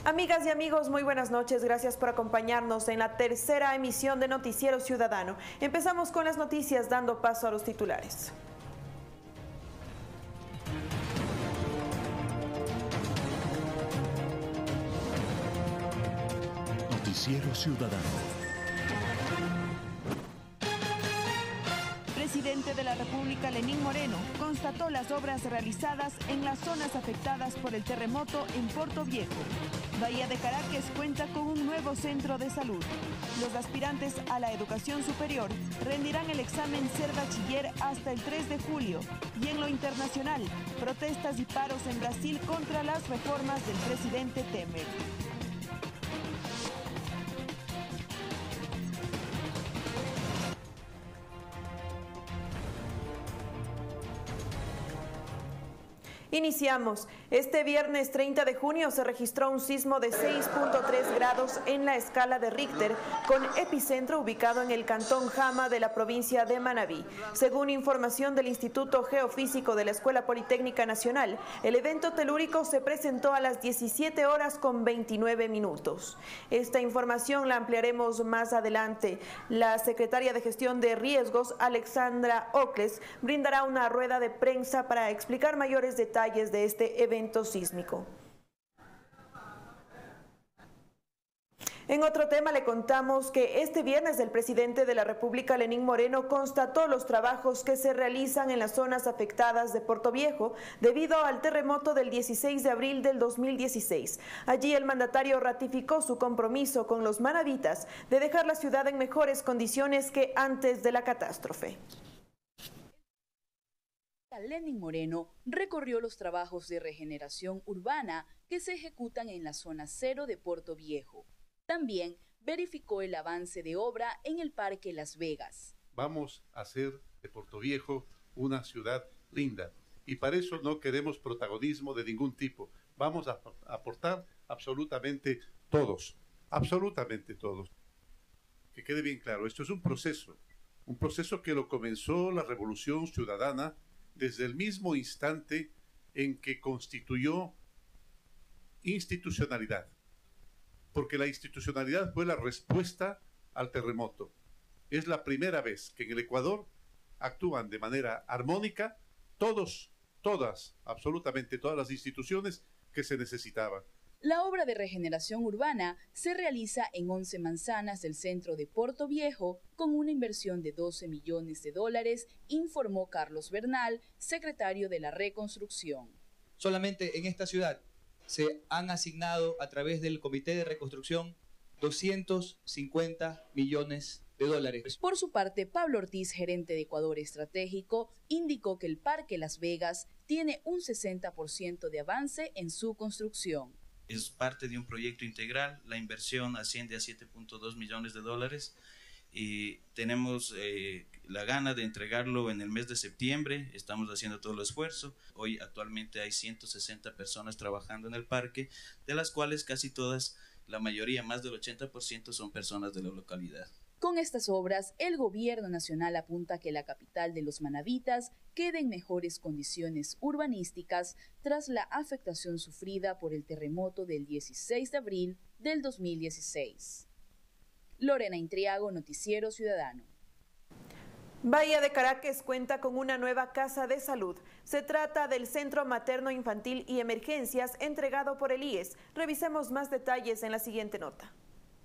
Amigas y amigos, muy buenas noches. Gracias por acompañarnos en la tercera emisión de Noticiero Ciudadano. Empezamos con las noticias dando paso a los titulares. Noticiero Ciudadano. El presidente de la República, Lenín Moreno, constató las obras realizadas en las zonas afectadas por el terremoto en Puerto Viejo. Bahía de Caracas cuenta con un nuevo centro de salud. Los aspirantes a la educación superior rendirán el examen ser bachiller hasta el 3 de julio. Y en lo internacional, protestas y paros en Brasil contra las reformas del presidente Temer. Iniciamos. Este viernes 30 de junio se registró un sismo de 6.3 grados en la escala de Richter, con epicentro ubicado en el cantón Jama de la provincia de Manabí. Según información del Instituto Geofísico de la Escuela Politécnica Nacional, el evento telúrico se presentó a las 17 horas con 29 minutos. Esta información la ampliaremos más adelante. La secretaria de Gestión de Riesgos, Alexandra Ocles, brindará una rueda de prensa para explicar mayores detalles de este evento sísmico. En otro tema le contamos que este viernes el presidente de la República, Lenín Moreno, constató los trabajos que se realizan en las zonas afectadas de Puerto Viejo debido al terremoto del 16 de abril del 2016. Allí el mandatario ratificó su compromiso con los manavitas de dejar la ciudad en mejores condiciones que antes de la catástrofe. Lenín Moreno recorrió los trabajos de regeneración urbana que se ejecutan en la zona cero de Puerto Viejo. También verificó el avance de obra en el Parque Las Vegas. Vamos a hacer de Puerto Viejo una ciudad linda y para eso no queremos protagonismo de ningún tipo. Vamos a aportar absolutamente todos, Que quede bien claro, esto es un proceso que lo comenzó la Revolución Ciudadana desde el mismo instante en que constituyó institucionalidad, porque la institucionalidad fue la respuesta al terremoto. Es la primera vez que en el Ecuador actúan de manera armónica absolutamente todas las instituciones que se necesitaban. La obra de regeneración urbana se realiza en 11 manzanas del centro de Puerto Viejo con una inversión de 12 millones de dólares, informó Carlos Bernal, secretario de la Reconstrucción. Solamente en esta ciudad se han asignado a través del Comité de Reconstrucción 250 millones de dólares. Por su parte, Pablo Ortiz, gerente de Ecuador Estratégico, indicó que el Parque Las Vegas tiene un 60% de avance en su construcción. Es parte de un proyecto integral, la inversión asciende a 7.2 millones de dólares y tenemos la gana de entregarlo en el mes de septiembre, estamos haciendo todo el esfuerzo. Hoy actualmente hay 160 personas trabajando en el parque, de las cuales casi todas, la mayoría, más del 80% son personas de la localidad. Con estas obras, el gobierno nacional apunta a que la capital de los manavitas quede en mejores condiciones urbanísticas tras la afectación sufrida por el terremoto del 16 de abril del 2016. Lorena Intriago, Noticiero Ciudadano. Bahía de Caracas cuenta con una nueva casa de salud. Se trata del Centro Materno Infantil y Emergencias entregado por el IES. Revisemos más detalles en la siguiente nota.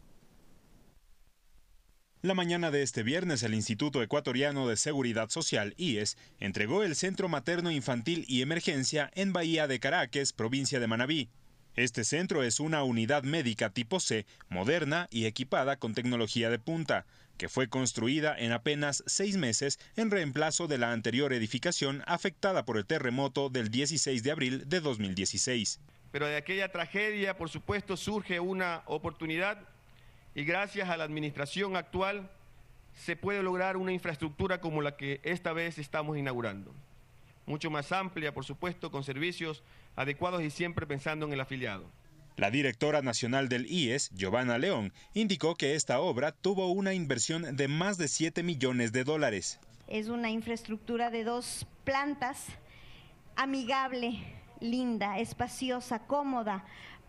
La mañana de este viernes, el Instituto Ecuatoriano de Seguridad Social, IES, entregó el Centro Materno Infantil y Emergencia en Bahía de Caracas, provincia de Manabí. Este centro es una unidad médica tipo C, moderna y equipada con tecnología de punta, que fue construida en apenas 6 meses en reemplazo de la anterior edificación afectada por el terremoto del 16 de abril de 2016. Pero de aquella tragedia, por supuesto, surge una oportunidad y gracias a la administración actual se puede lograr una infraestructura como la que esta vez estamos inaugurando. Mucho más amplia, por supuesto, con servicios adecuados y siempre pensando en el afiliado. La directora nacional del IES, Giovanna León, indicó que esta obra tuvo una inversión de más de 7 millones de dólares. Es una infraestructura de 2 plantas, amigable, linda, espaciosa, cómoda,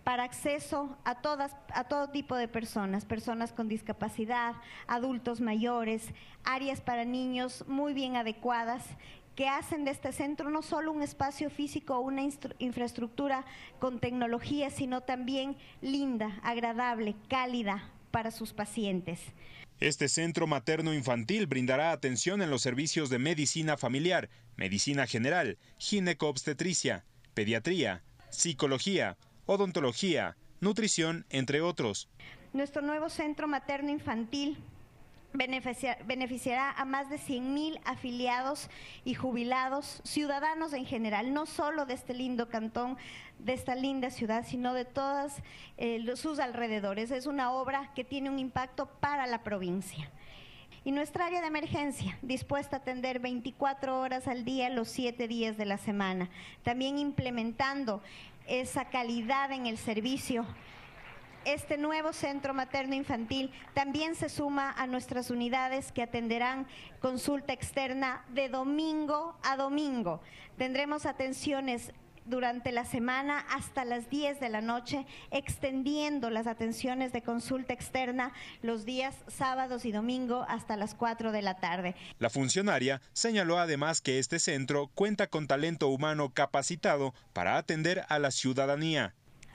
para acceso a todo tipo de personas, personas con discapacidad, adultos mayores, áreas para niños muy bien adecuadas, que hacen de este centro no solo un espacio físico o una infraestructura con tecnología, sino también linda, agradable, cálida para sus pacientes. Este centro materno-infantil brindará atención en los servicios de medicina familiar, medicina general, gineco-obstetricia, pediatría, psicología, odontología, nutrición, entre otros. Nuestro nuevo centro materno-infantil beneficiará a más de 100,000 afiliados y jubilados, ciudadanos en general, no solo de este lindo cantón, de esta linda ciudad, sino de todos sus alrededores. Es una obra que tiene un impacto para la provincia. Y nuestra área de emergencia, dispuesta a atender 24 horas al día, los 7 días de la semana, también implementando esa calidad en el servicio. Este nuevo centro materno-infantil también se suma a nuestras unidades que atenderán consulta externa de domingo a domingo. Tendremos atenciones durante la semana hasta las 10 de la noche, extendiendo las atenciones de consulta externa los días sábados y domingo hasta las 4 de la tarde. La funcionaria señaló además que este centro cuenta con talento humano capacitado para atender a la ciudadanía.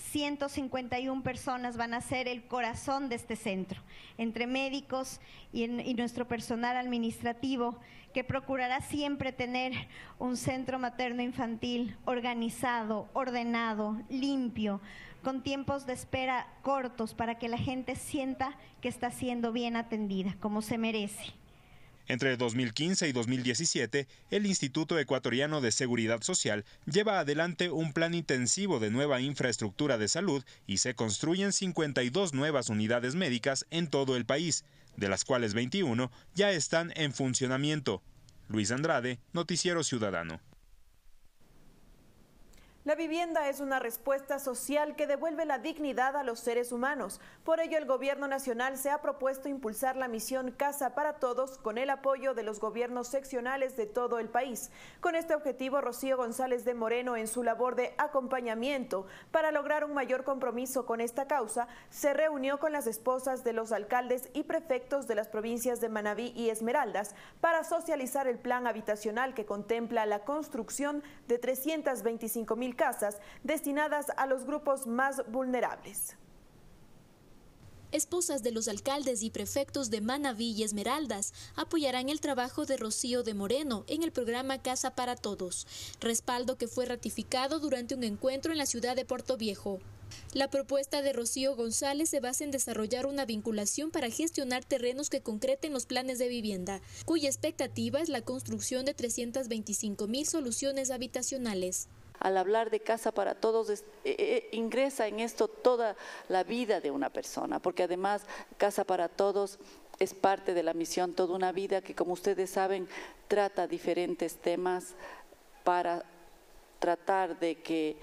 151 personas van a ser el corazón de este centro, entre médicos y nuestro personal administrativo, que procurará siempre tener un centro materno-infantil organizado, ordenado, limpio, con tiempos de espera cortos para que la gente sienta que está siendo bien atendida, como se merece. Entre 2015 y 2017, el Instituto Ecuatoriano de Seguridad Social lleva adelante un plan intensivo de nueva infraestructura de salud y se construyen 52 nuevas unidades médicas en todo el país, de las cuales 21 ya están en funcionamiento. Luis Andrade, Noticiero Ciudadano. La vivienda es una respuesta social que devuelve la dignidad a los seres humanos. Por ello, el Gobierno Nacional se ha propuesto impulsar la misión Casa para Todos con el apoyo de los gobiernos seccionales de todo el país. Con este objetivo, Rocío González de Moreno, en su labor de acompañamiento para lograr un mayor compromiso con esta causa, se reunió con las esposas de los alcaldes y prefectos de las provincias de Manabí y Esmeraldas para socializar el plan habitacional que contempla la construcción de 325,000 casas destinadas a los grupos más vulnerables. Esposas de los alcaldes y prefectos de Manabí y Esmeraldas apoyarán el trabajo de Rocío de Moreno en el programa Casa para Todos, respaldo que fue ratificado durante un encuentro en la ciudad de Portoviejo. La propuesta de Rocío González se basa en desarrollar una vinculación para gestionar terrenos que concreten los planes de vivienda, cuya expectativa es la construcción de 325,000 soluciones habitacionales. Al hablar de Casa para Todos, ingresa en esto toda la vida de una persona, porque además Casa para Todos es parte de la misión Toda una Vida, que como ustedes saben trata diferentes temas para tratar de que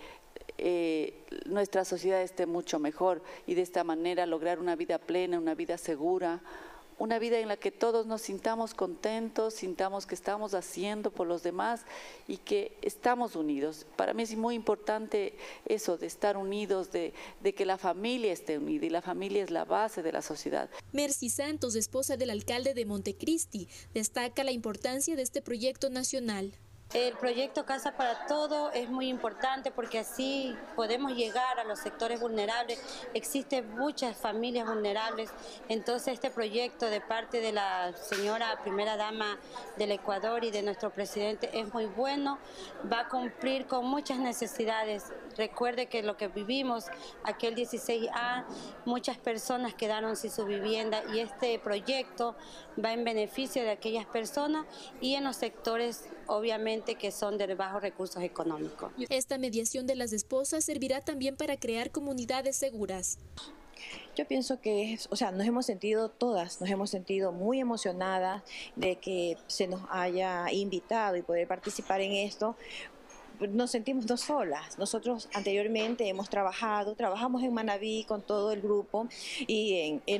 nuestra sociedad esté mucho mejor y de esta manera lograr una vida plena, una vida segura, una vida en la que todos nos sintamos contentos, sintamos que estamos haciendo por los demás y que estamos unidos. Para mí es muy importante eso de estar unidos, de que la familia esté unida, y la familia es la base de la sociedad. Mercy Santos, esposa del alcalde de Montecristi, destaca la importancia de este proyecto nacional. El proyecto Casa para Todos es muy importante porque así podemos llegar a los sectores vulnerables. Existen muchas familias vulnerables, entonces este proyecto de parte de la señora primera dama del Ecuador y de nuestro presidente es muy bueno, va a cumplir con muchas necesidades. Recuerde que lo que vivimos aquel 16A, muchas personas quedaron sin su vivienda y este proyecto va en beneficio de aquellas personas y en los sectores obviamente que son de bajos recursos económicos. Esta mediación de las esposas servirá también para crear comunidades seguras. Yo pienso que nos hemos sentido muy emocionadas de que se nos haya invitado y poder participar en esto. Nos sentimos no solas. Nosotros anteriormente trabajamos en Manabí con todo el grupo y en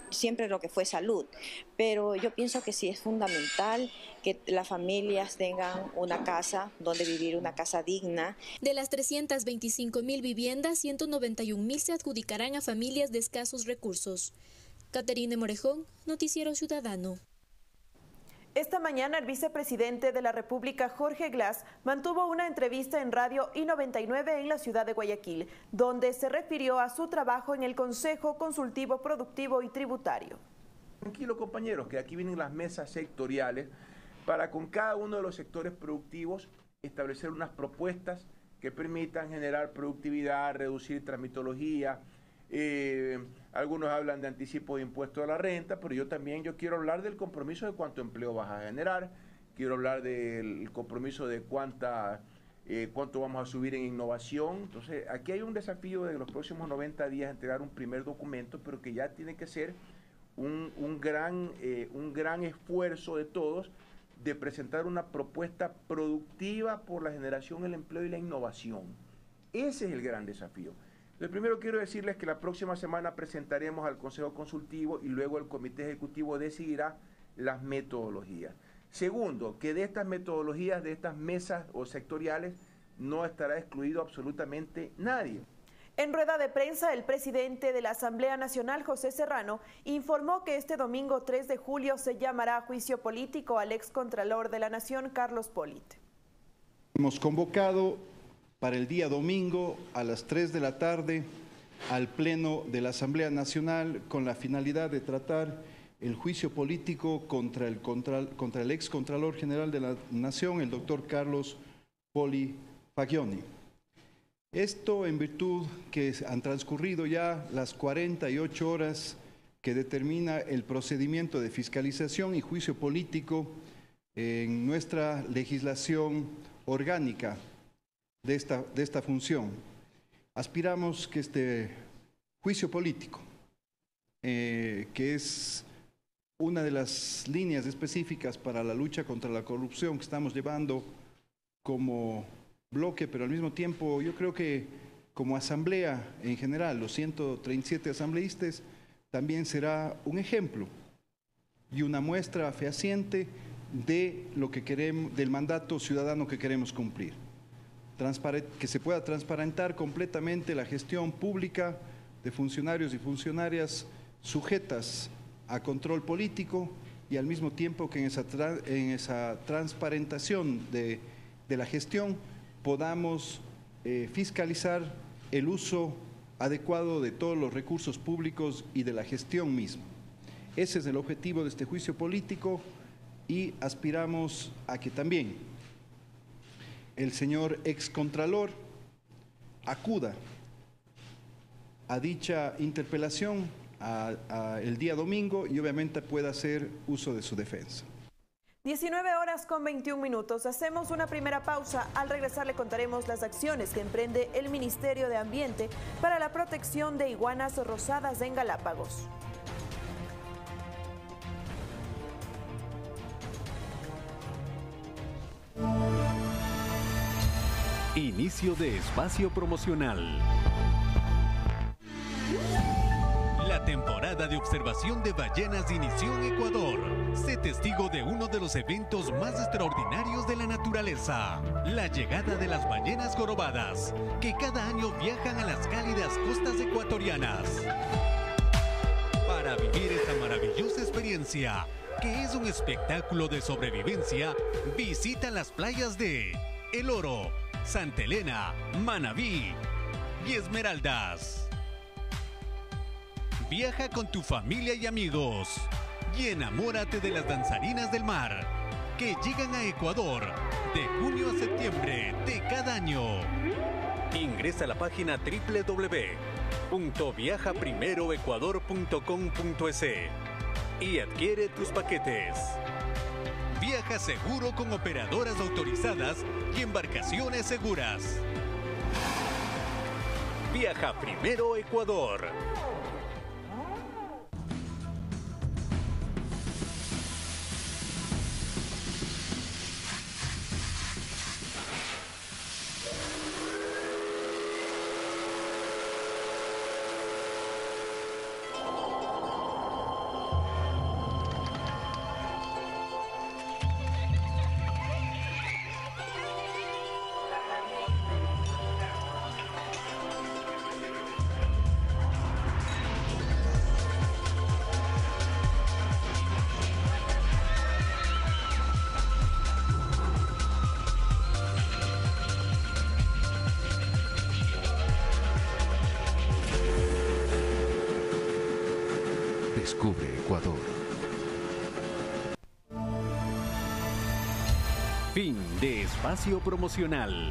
siempre lo que fue salud, pero yo pienso que sí es fundamental que las familias tengan una casa donde vivir, una casa digna. De las 325.000 viviendas, 191.000 se adjudicarán a familias de escasos recursos. Caterine Morejón, Noticiero Ciudadano. Esta mañana el vicepresidente de la República, Jorge Glass, mantuvo una entrevista en Radio I-99 en la ciudad de Guayaquil, donde se refirió a su trabajo en el Consejo Consultivo Productivo y Tributario. Tranquilo, compañeros, que aquí vienen las mesas sectoriales para con cada uno de los sectores productivos establecer unas propuestas que permitan generar productividad, reducir tramitología. Algunos hablan de anticipo de impuesto a la renta, pero yo quiero hablar del compromiso de cuánto empleo vas a generar, quiero hablar del compromiso de cuánto vamos a subir en innovación. Entonces, aquí hay un desafío de los próximos 90 días entregar un primer documento, pero que ya tiene que ser un gran esfuerzo de todos de presentar una propuesta productiva por la generación, el empleo y la innovación. Ese es el gran desafío. Lo primero quiero decirles que la próxima semana presentaremos al Consejo Consultivo y luego el Comité Ejecutivo decidirá las metodologías. Segundo, que de estas metodologías, de estas mesas o sectoriales, no estará excluido absolutamente nadie. En rueda de prensa, el presidente de la Asamblea Nacional, José Serrano, informó que este domingo 3 de julio se llamará a juicio político al excontralor de la Nación, Carlos Polit. Hemos convocado para el día domingo a las 3 de la tarde al Pleno de la Asamblea Nacional con la finalidad de tratar el juicio político contra el excontralor general de la Nación, el doctor Carlos Poli Fagioni. Esto en virtud que han transcurrido ya las 48 horas que determina el procedimiento de fiscalización y juicio político en nuestra legislación orgánica de esta función. Aspiramos que este juicio político, que es una de las líneas específicas para la lucha contra la corrupción que estamos llevando como bloque, pero al mismo tiempo yo creo que como asamblea en general, los 137 asambleístas, también será un ejemplo y una muestra fehaciente de lo que queremos, del mandato ciudadano que queremos cumplir. Que se pueda transparentar completamente la gestión pública de funcionarios y funcionarias sujetas a control político y al mismo tiempo que en esa transparentación de la gestión podamos fiscalizar el uso adecuado de todos los recursos públicos y de la gestión misma. Ese es el objetivo de este juicio político y aspiramos a que también el señor excontralor acuda a dicha interpelación el día domingo y obviamente pueda hacer uso de su defensa. 19:21. Hacemos una primera pausa. Al regresar le contaremos las acciones que emprende el Ministerio de Ambiente para la protección de iguanas rosadas en Galápagos. Inicio de espacio promocional. La temporada de observación de ballenas inició en Ecuador. Sé testigo de uno de los eventos más extraordinarios de la naturaleza, la llegada de las ballenas jorobadas, que cada año viajan a las cálidas costas ecuatorianas. Para vivir esta maravillosa experiencia, que es un espectáculo de sobrevivencia, visita las playas de El Oro, Santa Elena, Manabí y Esmeraldas. Viaja con tu familia y amigos y enamórate de las danzarinas del mar que llegan a Ecuador de junio a septiembre de cada año. Ingresa a la página www.viajaprimeroecuador.com.es y adquiere tus paquetes. Viaja seguro con operadoras autorizadas y embarcaciones seguras. Viaja Primero Ecuador. Descubre Ecuador. Fin de espacio promocional.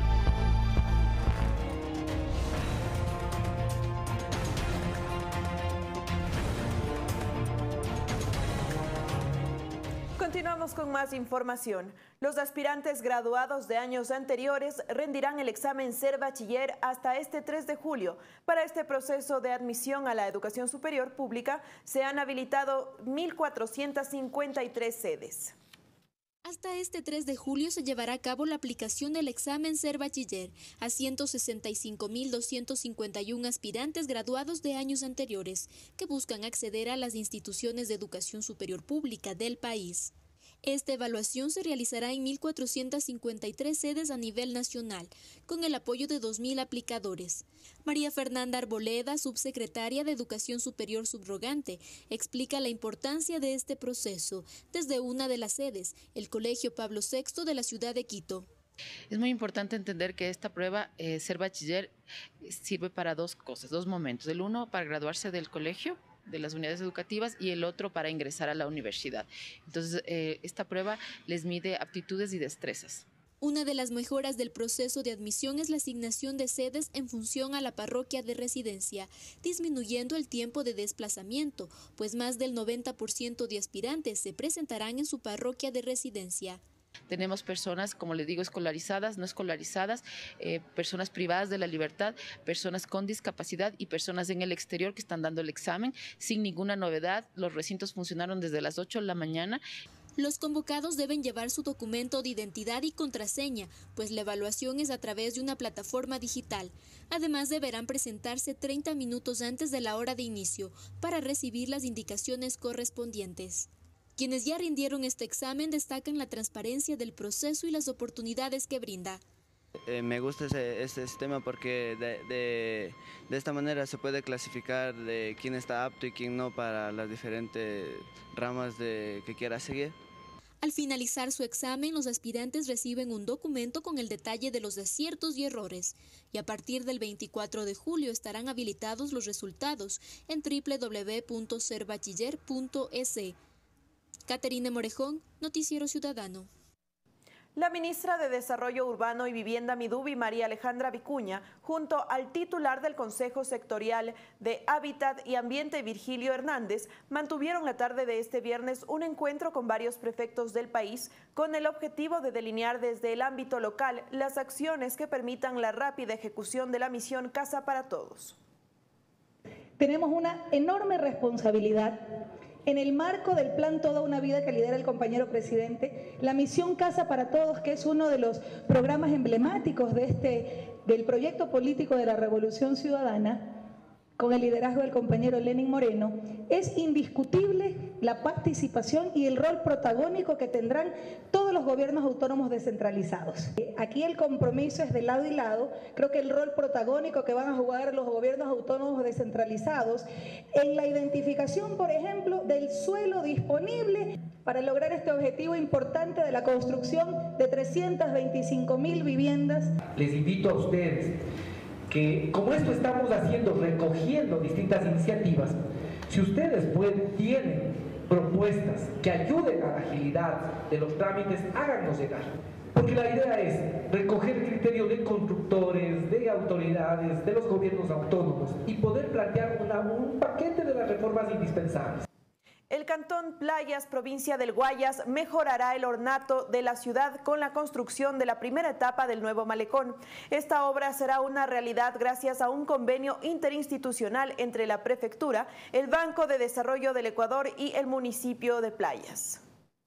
Continuamos con más información. Los aspirantes graduados de años anteriores rendirán el examen Ser Bachiller hasta este 3 de julio. Para este proceso de admisión a la educación superior pública se han habilitado 1.453 sedes. Hasta este 3 de julio se llevará a cabo la aplicación del examen Ser Bachiller a 165.251 aspirantes graduados de años anteriores que buscan acceder a las instituciones de educación superior pública del país. Esta evaluación se realizará en 1.453 sedes a nivel nacional, con el apoyo de 2.000 aplicadores. María Fernanda Arboleda, subsecretaria de Educación Superior subrogante, explica la importancia de este proceso desde una de las sedes, el Colegio Pablo VI de la ciudad de Quito. Es muy importante entender que esta prueba, Ser Bachiller, sirve para dos cosas, dos momentos. El uno, para graduarse del colegio, de las unidades educativas, y el otro para ingresar a la universidad. Entonces, esta prueba les mide aptitudes y destrezas. Una de las mejoras del proceso de admisión es la asignación de sedes en función a la parroquia de residencia, disminuyendo el tiempo de desplazamiento, pues más del 90% de aspirantes se presentarán en su parroquia de residencia. Tenemos personas, como les digo, escolarizadas, no escolarizadas, personas privadas de la libertad, personas con discapacidad y personas en el exterior que están dando el examen sin ninguna novedad. Los recintos funcionaron desde las 8 de la mañana. Los convocados deben llevar su documento de identidad y contraseña, pues la evaluación es a través de una plataforma digital. Además, deberán presentarse 30 minutos antes de la hora de inicio para recibir las indicaciones correspondientes. Quienes ya rindieron este examen destacan la transparencia del proceso y las oportunidades que brinda. Me gusta este sistema porque de esta manera se puede clasificar de quién está apto y quién no para las diferentes ramas que quiera seguir. Al finalizar su examen, los aspirantes reciben un documento con el detalle de los aciertos y errores, y a partir del 24 de julio estarán habilitados los resultados en www.serbachiller.es. Caterine Morejón, Noticiero Ciudadano. La ministra de Desarrollo Urbano y Vivienda Midubi, María Alejandra Vicuña, junto al titular del Consejo Sectorial de Hábitat y Ambiente, Virgilio Hernández, mantuvieron la tarde de este viernes un encuentro con varios prefectos del país con el objetivo de delinear desde el ámbito local las acciones que permitan la rápida ejecución de la misión Casa para Todos. Tenemos una enorme responsabilidad. En el marco del plan Toda una Vida que lidera el compañero presidente, la misión Casa para Todos, que es uno de los programas emblemáticos del proyecto político de la Revolución Ciudadana, con el liderazgo del compañero Lenín Moreno, es indiscutible la participación y el rol protagónico que tendrán todos los gobiernos autónomos descentralizados. Aquí el compromiso es de lado y lado. Creo que el rol protagónico que van a jugar los gobiernos autónomos descentralizados en la identificación, por ejemplo, del suelo disponible para lograr este objetivo importante de la construcción de 325.000 viviendas. Les invito a ustedes que, como esto estamos haciendo, recogiendo distintas iniciativas, si ustedes tienen propuestas que ayuden a la agilidad de los trámites, háganos llegar. Porque la idea es recoger el criterio de constructores, de autoridades, de los gobiernos autónomos y poder plantear un paquete de las reformas indispensables. El Cantón Playas, provincia del Guayas, mejorará el ornato de la ciudad con la construcción de la primera etapa del nuevo malecón. Esta obra será una realidad gracias a un convenio interinstitucional entre la Prefectura, el Banco de Desarrollo del Ecuador y el municipio de Playas.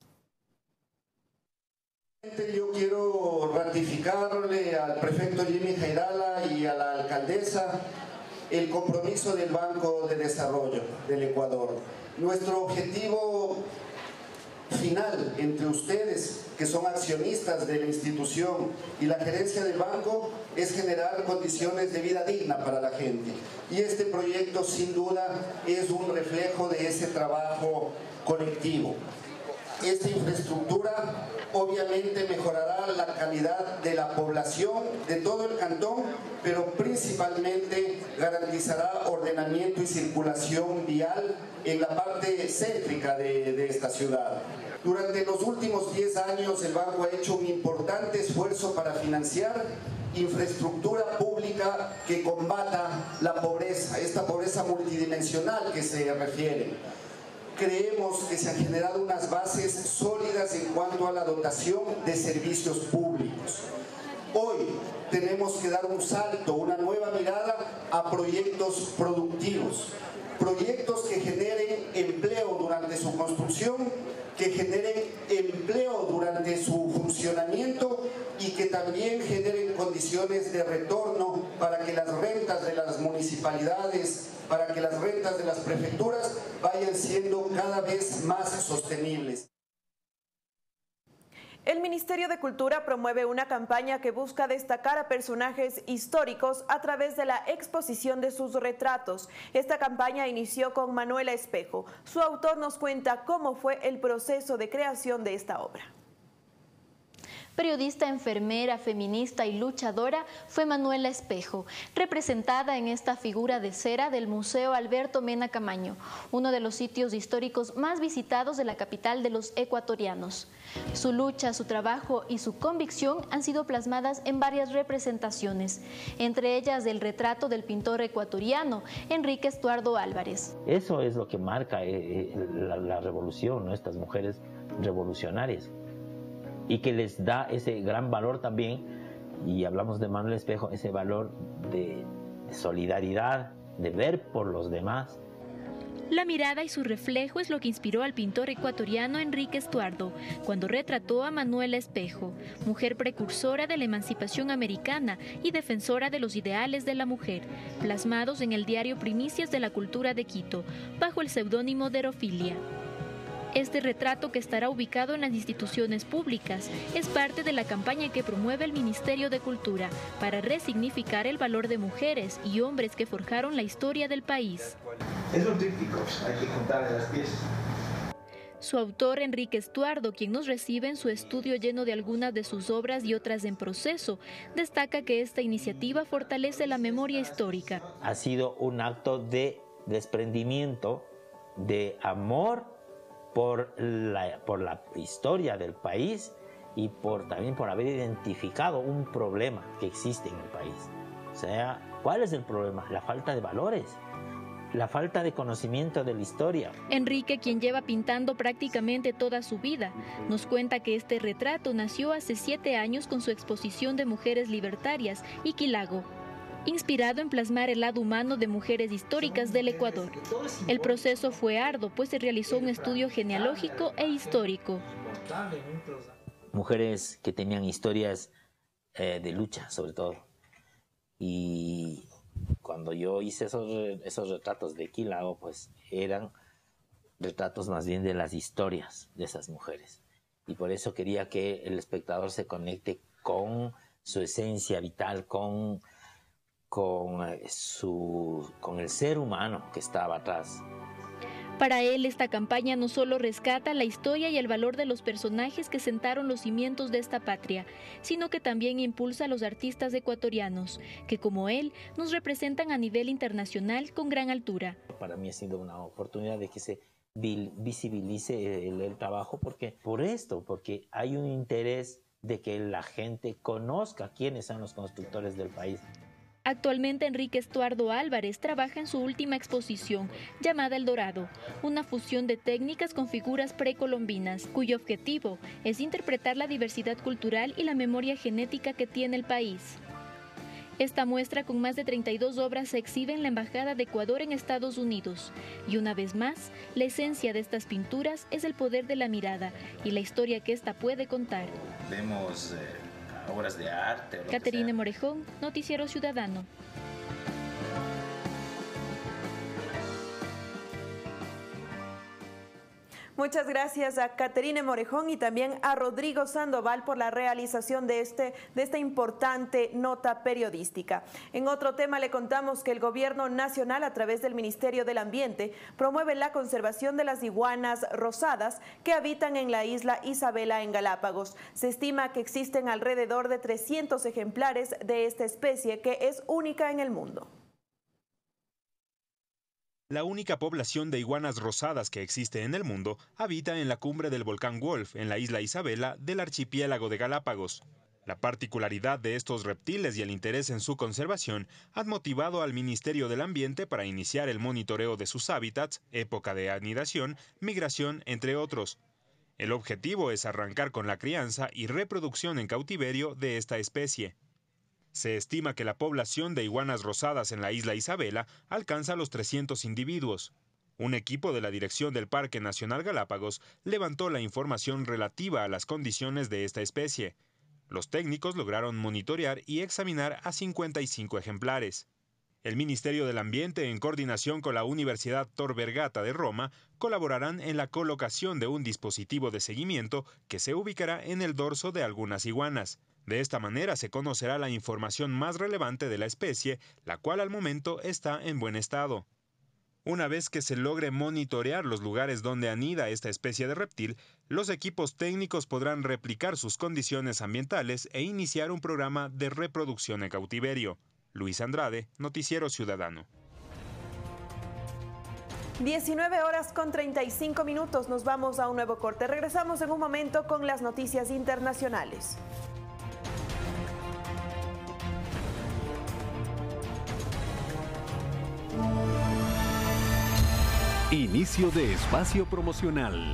Yo quiero ratificarle al prefecto Jimmy Jairala y a la alcaldesa el compromiso del Banco de Desarrollo del Ecuador. Nuestro objetivo final entre ustedes, que son accionistas de la institución, y la gerencia del banco, es generar condiciones de vida digna para la gente. Y este proyecto, sin duda, es un reflejo de ese trabajo colectivo. Esta infraestructura obviamente mejorará la calidad de la población de todo el cantón, pero principalmente garantizará ordenamiento y circulación vial en la parte parte céntrica de esta ciudad. Durante los últimos 10 años el banco ha hecho un importante esfuerzo para financiar infraestructura pública que combata la pobreza, esta pobreza multidimensional que se refiere. Creemos que se han generado unas bases sólidas en cuanto a la dotación de servicios públicos. Hoy tenemos que dar un salto, una nueva mirada a proyectos productivos, proyectos que generen empleo durante su construcción, que generen empleo durante su funcionamiento y que también generen condiciones de retorno para que las rentas de las municipalidades, para que las rentas de las prefecturas vayan siendo cada vez más sostenibles. El Ministerio de Cultura promueve una campaña que busca destacar a personajes históricos a través de la exposición de sus retratos. Esta campaña inició con Manuela Espejo. Su autor nos cuenta cómo fue el proceso de creación de esta obra. Periodista, enfermera, feminista y luchadora fue Manuela Espejo, representada en esta figura de cera del Museo Alberto Mena Camaño, uno de los sitios históricos más visitados de la capital de los ecuatorianos. Su lucha, su trabajo y su convicción han sido plasmadas en varias representaciones, entre ellas el retrato del pintor ecuatoriano Enrique Estuardo Álvarez. Eso es lo que marca la revolución, ¿no? Estas mujeres revolucionarias, y que les da ese gran valor también, y hablamos de Manuela Espejo, ese valor de solidaridad, de ver por los demás. La mirada y su reflejo es lo que inspiró al pintor ecuatoriano Enrique Estuardo cuando retrató a Manuela Espejo, mujer precursora de la emancipación americana y defensora de los ideales de la mujer, plasmados en el diario Primicias de la Cultura de Quito, bajo el seudónimo de Erofilia. Este retrato, que estará ubicado en las instituciones públicas, es parte de la campaña que promueve el Ministerio de Cultura para resignificar el valor de mujeres y hombres que forjaron la historia del país. Es un tríptico, hay que contar las piezas. Su autor, Enrique Estuardo, quien nos recibe en su estudio lleno de algunas de sus obras y otras en proceso, destaca que esta iniciativa fortalece la memoria histórica. Ha sido un acto de desprendimiento, de amor por la historia del país y también por haber identificado un problema que existe en el país. O sea, ¿cuál es el problema? La falta de valores, la falta de conocimiento de la historia. Enrique, quien lleva pintando prácticamente toda su vida, nos cuenta que este retrato nació hace 7 años con su exposición de mujeres libertarias, Iquilago, inspirado en plasmar el lado humano de mujeres históricas del Ecuador. El proceso fue arduo, pues se realizó un estudio genealógico e histórico. Mujeres que tenían historias de lucha, sobre todo. Y cuando yo hice esos retratos de Iquilago, pues eran retratos más bien de las historias de esas mujeres. Y por eso quería que el espectador se conecte con su esencia vital, con el ser humano que estaba atrás. Para él, esta campaña no solo rescata la historia y el valor de los personajes que sentaron los cimientos de esta patria, sino que también impulsa a los artistas ecuatorianos, que como él, nos representan a nivel internacional con gran altura. Para mí ha sido una oportunidad de que se visibilice el trabajo, porque hay un interés de que la gente conozca quiénes son los constructores del país. Actualmente Enrique Estuardo Álvarez trabaja en su última exposición, llamada El Dorado, una fusión de técnicas con figuras precolombinas, cuyo objetivo es interpretar la diversidad cultural y la memoria genética que tiene el país. Esta muestra, con más de 32 obras, se exhibe en la Embajada de Ecuador en Estados Unidos. Y una vez más, la esencia de estas pinturas es el poder de la mirada y la historia que ésta puede contar. Vemos obras de arte. Caterine Morejón, Noticiero Ciudadano. Muchas gracias a Caterine Morejón y también a Rodrigo Sandoval por la realización de esta importante nota periodística. En otro tema le contamos que el Gobierno Nacional, a través del Ministerio del Ambiente, promueve la conservación de las iguanas rosadas que habitan en la isla Isabela en Galápagos. Se estima que existen alrededor de 300 ejemplares de esta especie que es única en el mundo. La única población de iguanas rosadas que existe en el mundo habita en la cumbre del volcán Wolf, en la isla Isabela del archipiélago de Galápagos. La particularidad de estos reptiles y el interés en su conservación han motivado al Ministerio del Ambiente para iniciar el monitoreo de sus hábitats, época de anidación, migración, entre otros. El objetivo es arrancar con la crianza y reproducción en cautiverio de esta especie. Se estima que la población de iguanas rosadas en la isla Isabela alcanza los 300 individuos. Un equipo de la Dirección del Parque Nacional Galápagos levantó la información relativa a las condiciones de esta especie. Los técnicos lograron monitorear y examinar a 55 ejemplares. El Ministerio del Ambiente, en coordinación con la Universidad Tor Vergata de Roma, colaborarán en la colocación de un dispositivo de seguimiento que se ubicará en el dorso de algunas iguanas. De esta manera se conocerá la información más relevante de la especie, la cual al momento está en buen estado. Una vez que se logre monitorear los lugares donde anida esta especie de reptil, los equipos técnicos podrán replicar sus condiciones ambientales e iniciar un programa de reproducción en cautiverio. Luis Andrade, Noticiero Ciudadano. 19:35. Nos vamos a un nuevo corte. Regresamos en un momento con las noticias internacionales. Inicio de espacio promocional.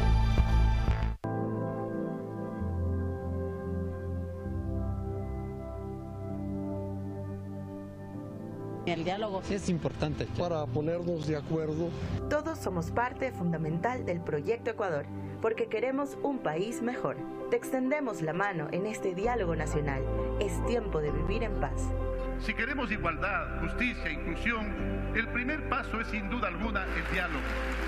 El diálogo es importante para ponernos de acuerdo. Todos somos parte fundamental del Proyecto Ecuador, porque queremos un país mejor. Te extendemos la mano en este diálogo nacional. Es tiempo de vivir en paz. Si queremos igualdad, justicia e inclusión, el primer paso es sin duda alguna el diálogo.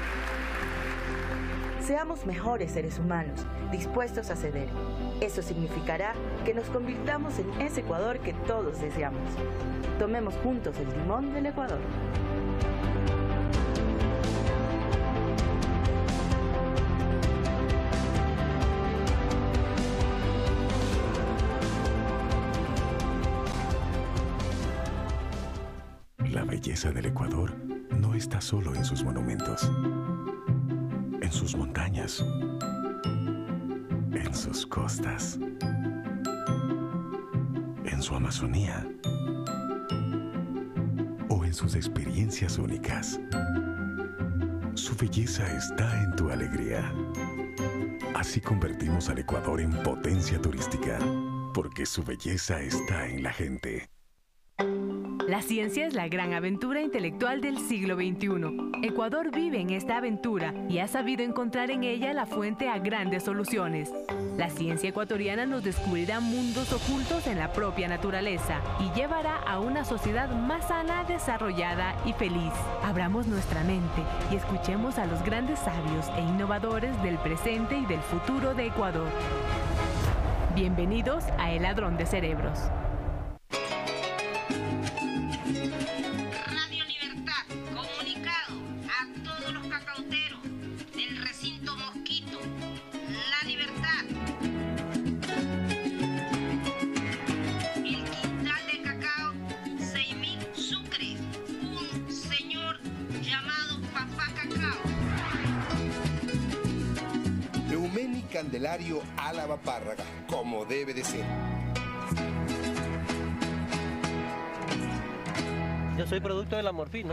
Seamos mejores seres humanos, dispuestos a ceder. Eso significará que nos convirtamos en ese Ecuador que todos deseamos. Tomemos juntos el timón del Ecuador. La belleza del Ecuador no está solo en sus monumentos, en sus montañas, en sus costas, en su Amazonía o en sus experiencias únicas. Su belleza está en tu alegría. Así convertimos al Ecuador en potencia turística, porque su belleza está en la gente. La ciencia es la gran aventura intelectual del siglo XXI. Ecuador vive en esta aventura y ha sabido encontrar en ella la fuente a grandes soluciones. La ciencia ecuatoriana nos descubrirá mundos ocultos en la propia naturaleza y llevará a una sociedad más sana, desarrollada y feliz. Abramos nuestra mente y escuchemos a los grandes sabios e innovadores del presente y del futuro de Ecuador. Bienvenidos a El Ladrón de Cerebros. Candelario Álava Párraga, como debe de ser. Yo soy producto de la morfina.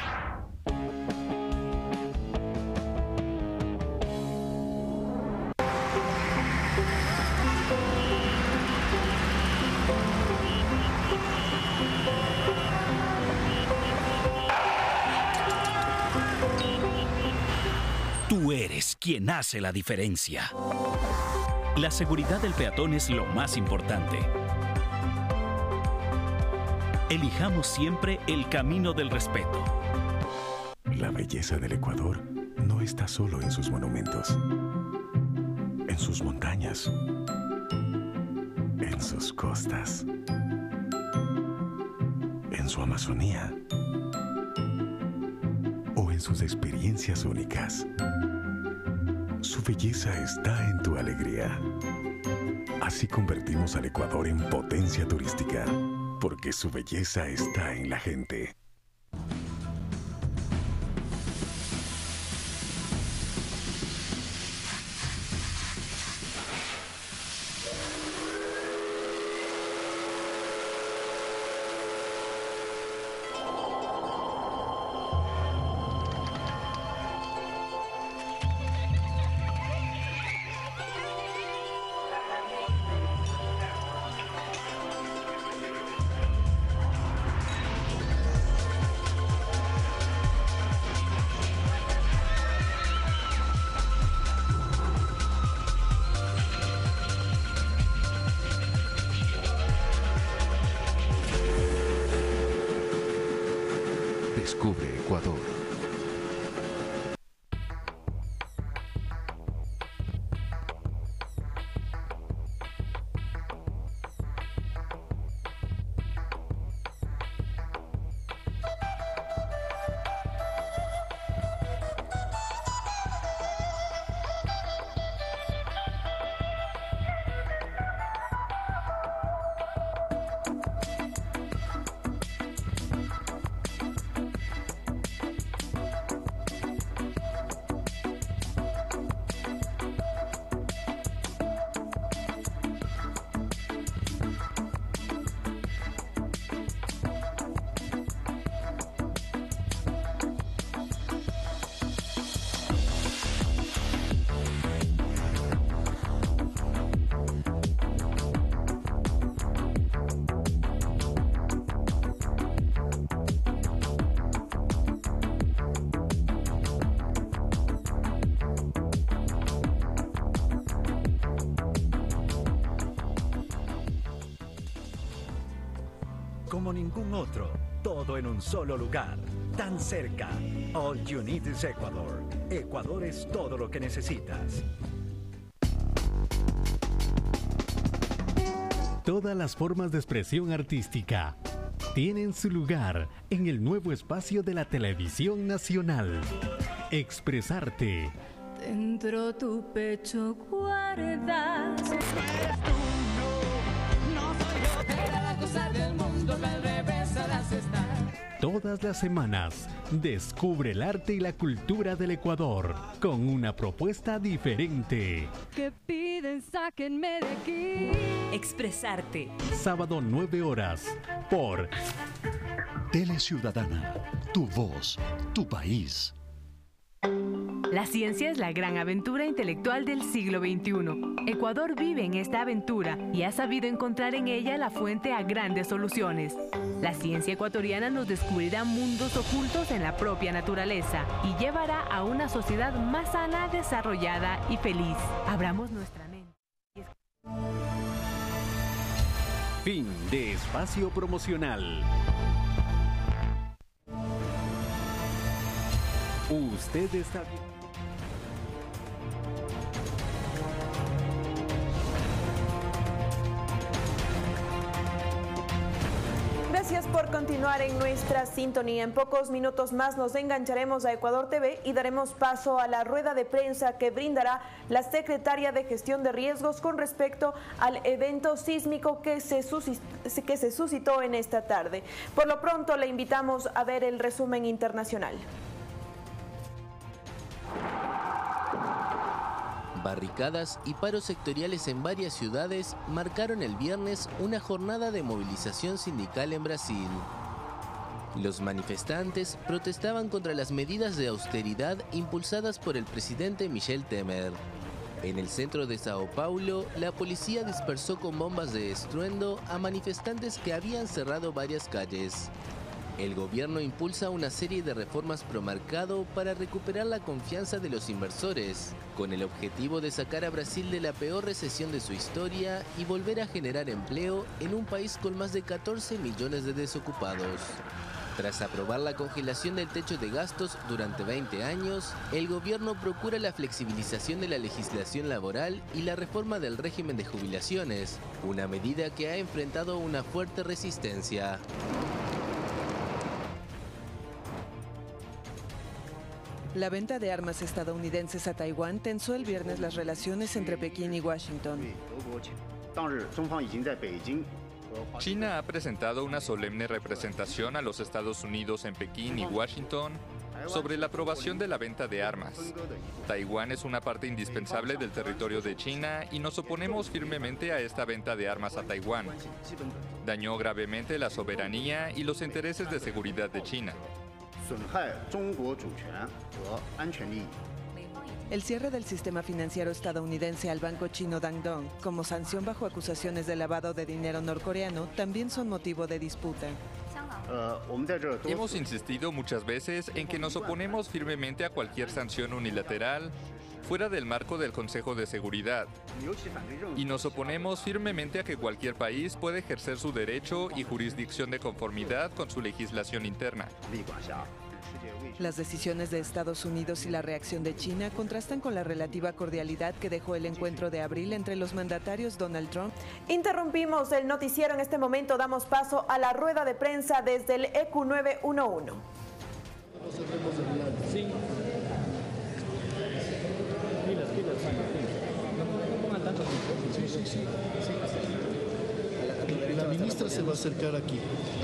Tú eres quien hace la diferencia. La seguridad del peatón es lo más importante. Elijamos siempre el camino del respeto. La belleza del Ecuador no está solo en sus monumentos, en sus montañas, en sus costas, en su Amazonía o en sus experiencias únicas. Su belleza está en tu alegría. Así convertimos al Ecuador en potencia turística, porque su belleza está en la gente. Descubre Ecuador. Como ningún otro, todo en un solo lugar, tan cerca. All you need is Ecuador. Ecuador es todo lo que necesitas. Todas las formas de expresión artística tienen su lugar en el nuevo espacio de la televisión nacional. Expresarte. Dentro tu pecho guardas. Todas las semanas, descubre el arte y la cultura del Ecuador con una propuesta diferente. Que piden, sáquenme de aquí. Expresarte. Sábado 9 horas por Tele Ciudadana, tu voz, tu país. La ciencia es la gran aventura intelectual del siglo XXI. Ecuador vive en esta aventura y ha sabido encontrar en ella la fuente a grandes soluciones. La ciencia ecuatoriana nos descubrirá mundos ocultos en la propia naturaleza y llevará a una sociedad más sana, desarrollada y feliz. Abramos nuestra mente. Fin de espacio promocional. Usted está bien. Gracias por continuar en nuestra sintonía. En pocos minutos más nos engancharemos a Ecuador TV y daremos paso a la rueda de prensa que brindará la secretaria de Gestión de Riesgos con respecto al evento sísmico que se suscitó en esta tarde. Por lo pronto le invitamos a ver el resumen internacional. Barricadas y paros sectoriales en varias ciudades marcaron el viernes una jornada de movilización sindical en Brasil. Los manifestantes protestaban contra las medidas de austeridad impulsadas por el presidente Michel Temer. En el centro de Sao Paulo, la policía dispersó con bombas de estruendo a manifestantes que habían cerrado varias calles. El gobierno impulsa una serie de reformas pro mercado para recuperar la confianza de los inversores, con el objetivo de sacar a Brasil de la peor recesión de su historia y volver a generar empleo en un país con más de 14 millones de desocupados. Tras aprobar la congelación del techo de gastos durante 20 años, el gobierno procura la flexibilización de la legislación laboral y la reforma del régimen de jubilaciones, una medida que ha enfrentado una fuerte resistencia. La venta de armas estadounidenses a Taiwán tensó el viernes las relaciones entre Pekín y Washington. China ha presentado una solemne representación a los Estados Unidos en Pekín y Washington sobre la aprobación de la venta de armas. Taiwán es una parte indispensable del territorio de China y nos oponemos firmemente a esta venta de armas a Taiwán. Dañó gravemente la soberanía y los intereses de seguridad de China. El cierre del sistema financiero estadounidense al banco chino Dandong, como sanción bajo acusaciones de lavado de dinero norcoreano, también son motivo de disputa. Hemos insistido muchas veces en que nos oponemos firmemente a cualquier sanción unilateral fuera del marco del Consejo de Seguridad. Y nos oponemos firmemente a que cualquier país pueda ejercer su derecho y jurisdicción de conformidad con su legislación interna. Las decisiones de Estados Unidos y la reacción de China contrastan con la relativa cordialidad que dejó el encuentro de abril entre los mandatarios Donald Trump. Interrumpimos el noticiero en este momento, damos paso a la rueda de prensa desde el EQ 911. La ministra se va a acercar aquí.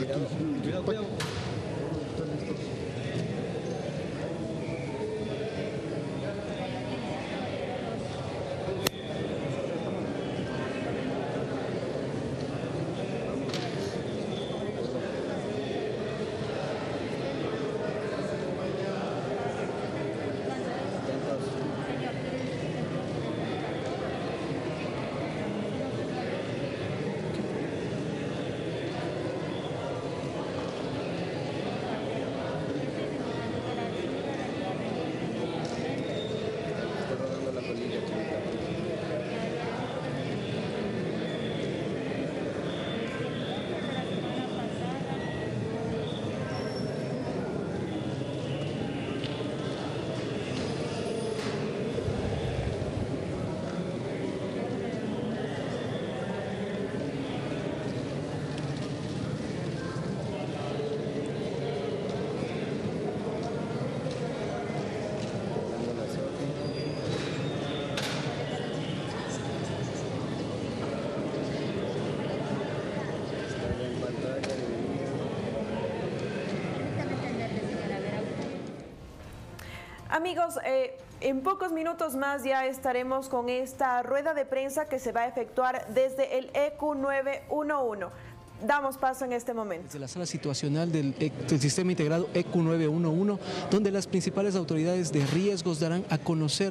Amigos, en pocos minutos más ya estaremos con esta rueda de prensa que se va a efectuar desde el EQ 911. Damos paso en este momento. Desde la sala situacional del Sistema Integrado EQ 911, donde las principales autoridades de riesgos darán a conocer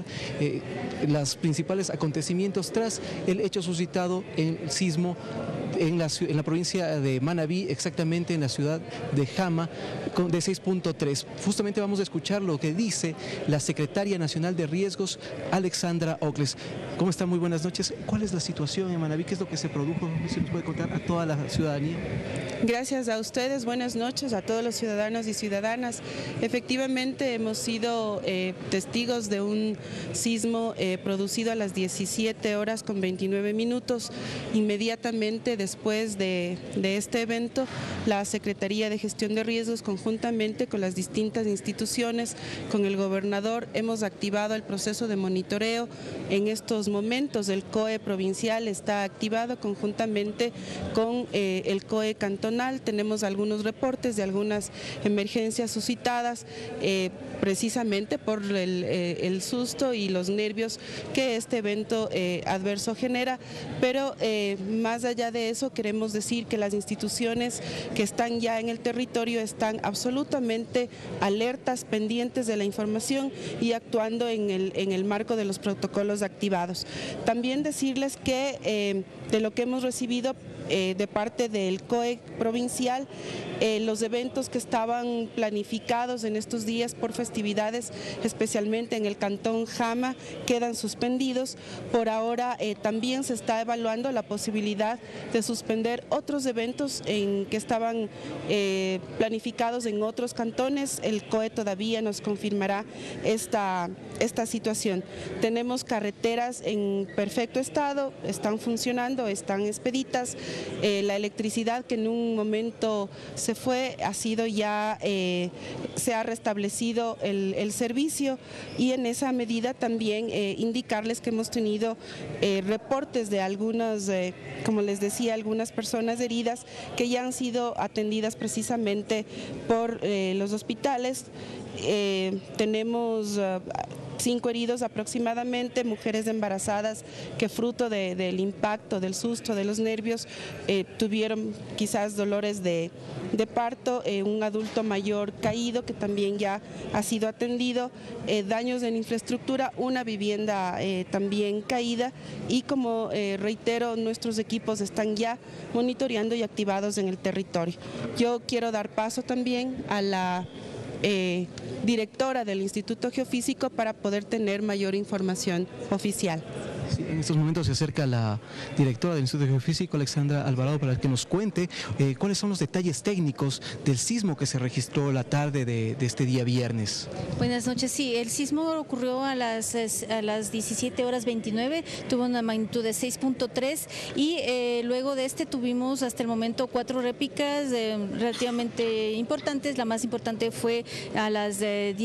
los principales acontecimientos tras el hecho suscitado en el sismo en la provincia de Manabí, exactamente en la ciudad de Jama, de 6.3. Justamente vamos a escuchar lo que dice la Secretaria Nacional de Riesgos, Alexandra Ocles. ¿Cómo está? Muy buenas noches. ¿Cuál es la situación en Manabí? ¿Qué es lo que se produjo? ¿Se nos puede contar a toda la ciudadanía? Gracias a ustedes, buenas noches a todos los ciudadanos y ciudadanas. Efectivamente hemos sido testigos de un sismo producido a las 17 horas con 29 minutos. Inmediatamente después de este evento, la Secretaría de Gestión de Riesgos, conjuntamente con las distintas instituciones, con el gobernador, hemos activado el proceso de monitoreo. En estos momentos el COE provincial está activado conjuntamente con el COE cantonal. Tenemos algunos reportes de algunas emergencias suscitadas precisamente por el susto y los nervios que este evento adverso genera, pero más allá de eso queremos decir que las instituciones que están ya en el territorio están absolutamente alertas, pendientes de la información y actuando en el marco de los protocolos activados. También decirles que de lo que hemos recibido de parte del COE provincial, los eventos que estaban planificados en estos días por festividades, especialmente en el cantón Jama, quedan suspendidos. Por ahora también se está evaluando la posibilidad de suspender otros eventos que estaban planificados en otros cantones. El COE todavía nos confirmará esta situación. Tenemos carreteras en perfecto estado, están funcionando, están expeditas. La electricidad que en un momento se fue, ha sido ya, se ha restablecido el servicio, y en esa medida también indicarles que hemos tenido reportes de algunas, como les decía, algunas personas heridas que ya han sido atendidas precisamente por los hospitales. Tenemos 5 heridos aproximadamente, mujeres embarazadas que fruto del impacto, del susto, de los nervios, tuvieron quizás dolores de parto, un adulto mayor caído que también ya ha sido atendido, daños en infraestructura, una vivienda también caída, y como reitero, nuestros equipos están ya monitoreando y activados en el territorio. Yo quiero dar paso también a la directora del Instituto Geofísico para poder tener mayor información oficial. Sí, en estos momentos se acerca la directora del Instituto Geofísico, Alexandra Alvarado, para que nos cuente cuáles son los detalles técnicos del sismo que se registró la tarde de este día viernes. Buenas noches, sí, el sismo ocurrió a las 17:29, tuvo una magnitud de 6.3 y luego de este tuvimos hasta el momento 4 réplicas relativamente importantes. La más importante fue a las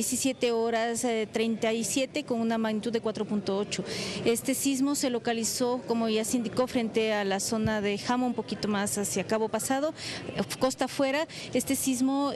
17:37 con una magnitud de 4.8. Este sismo se localizó, como ya se indicó, frente a la zona de Jama, un poquito más hacia Cabo Pasado, costa afuera. Este sismo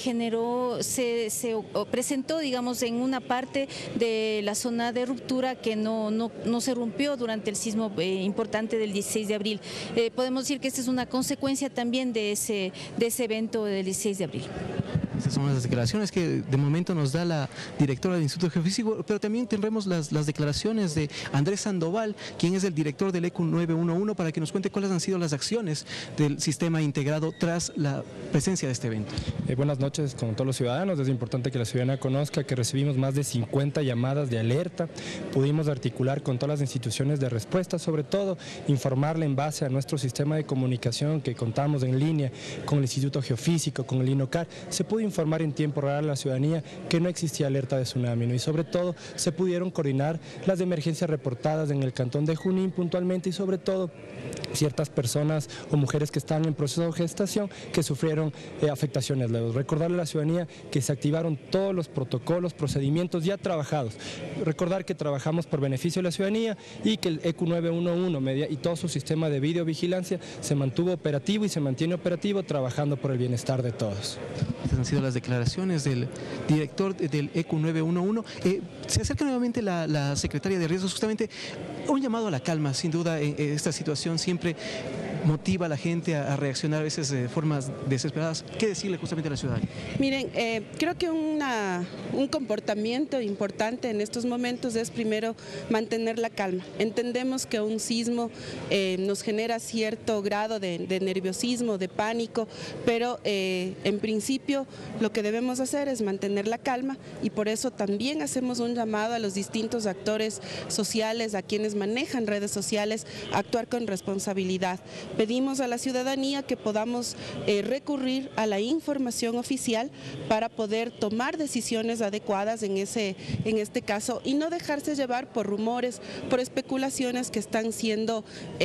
se presentó, digamos, en una parte de la zona de ruptura que no se rompió durante el sismo importante del 16 de abril. Podemos decir que esta es una consecuencia también de ese evento del 16 de abril. Estas son las declaraciones que de momento nos da la directora del Instituto Geofísico, pero también tendremos las declaraciones de Andrés Sandoval, quien es el director del ECU 911, para que nos cuente cuáles han sido las acciones del sistema integrado tras la presencia de este evento. Buenas noches con todos los ciudadanos. Es importante que la ciudadanía conozca que recibimos más de 50 llamadas de alerta. Pudimos articular con todas las instituciones de respuesta, sobre todo informarle en base a nuestro sistema de comunicación que contamos en línea con el Instituto Geofísico, con el INOCAR. Se pudo informar en tiempo real a la ciudadanía que no existía alerta de tsunami, ¿no? Y sobre todo se pudieron coordinar las emergencias reportadas en el cantón de Junín puntualmente, y sobre todo ciertas personas o mujeres que están en proceso de gestación que sufrieron afectaciones leves. Recordarle a la ciudadanía que se activaron todos los protocolos, procedimientos ya trabajados. Recordar que trabajamos por beneficio de la ciudadanía y que el ECU 911 y todo su sistema de videovigilancia se mantuvo operativo y se mantiene operativo, trabajando por el bienestar de todos. Estas han sido las declaraciones del director del ECU 911. Se acerca nuevamente la secretaria de Riesgos, justamente un llamado a la calma. Sin duda, esta situación siempre motiva a la gente a reaccionar a veces de formas desesperadas. ¿Qué decirle justamente a la ciudadanía? Miren, creo que un comportamiento importante en estos momentos es primero mantener la calma. Entendemos que un sismo nos genera cierto grado de nerviosismo, de pánico, pero en principio lo que debemos hacer es mantener la calma, y por eso también hacemos un llamado a los distintos actores sociales, a quienes manejan redes sociales, a actuar con responsabilidad. Pedimos a la ciudadanía que podamos recurrir a la información oficial para poder tomar decisiones adecuadas en este caso, y no dejarse llevar por rumores, por especulaciones que están siendo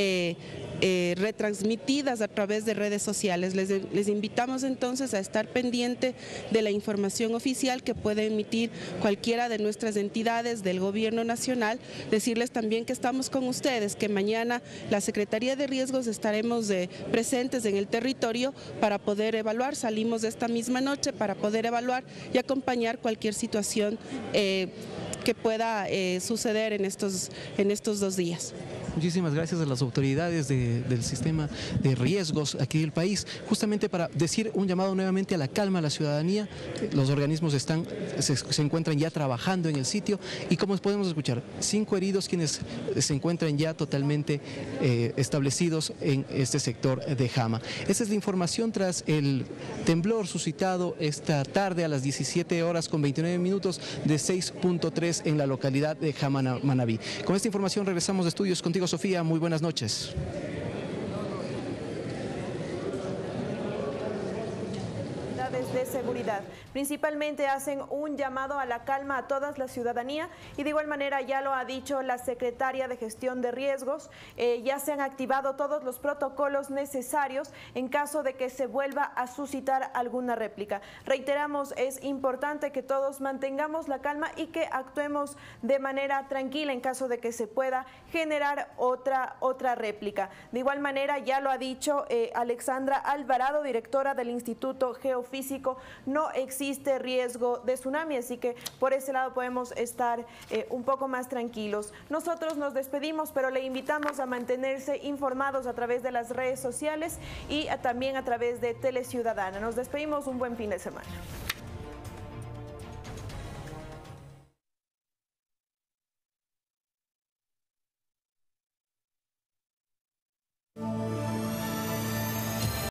retransmitidas a través de redes sociales. Les invitamos entonces a estar pendiente de la información oficial que puede emitir cualquiera de nuestras entidades del Gobierno Nacional. Decirles también que estamos con ustedes, que mañana la Secretaría de Riesgos estaremos presentes en el territorio para poder evaluar. Salimos esta misma noche para poder evaluar y acompañar cualquier situación que pueda suceder en estos 2 días. Muchísimas gracias a las autoridades del sistema de riesgos aquí del país, justamente para decir un llamado nuevamente a la calma a la ciudadanía. Los organismos se encuentran ya trabajando en el sitio, y como podemos escuchar, 5 heridos quienes se encuentran ya totalmente establecidos en este sector de Jama. Esta es la información tras el temblor suscitado esta tarde a las 17:29 de 6.3 en la localidad de Jama, Manabí. Con esta información regresamos de estudios contigo, Sofía. Muy buenas noches. De seguridad principalmente hacen un llamado a la calma a toda la ciudadanía, y de igual manera ya lo ha dicho la secretaria de Gestión de Riesgos, ya se han activado todos los protocolos necesarios en caso de que se vuelva a suscitar alguna réplica. Reiteramos, es importante que todos mantengamos la calma y que actuemos de manera tranquila en caso de que se pueda generar otra réplica. De igual manera ya lo ha dicho Alexandra Alvarado, directora del Instituto Geofísico. No existe riesgo de tsunami, así que por ese lado podemos estar un poco más tranquilos. Nosotros nos despedimos, pero le invitamos a mantenerse informados a través de las redes sociales y también a través de Teleciudadana. Nos despedimos, un buen fin de semana.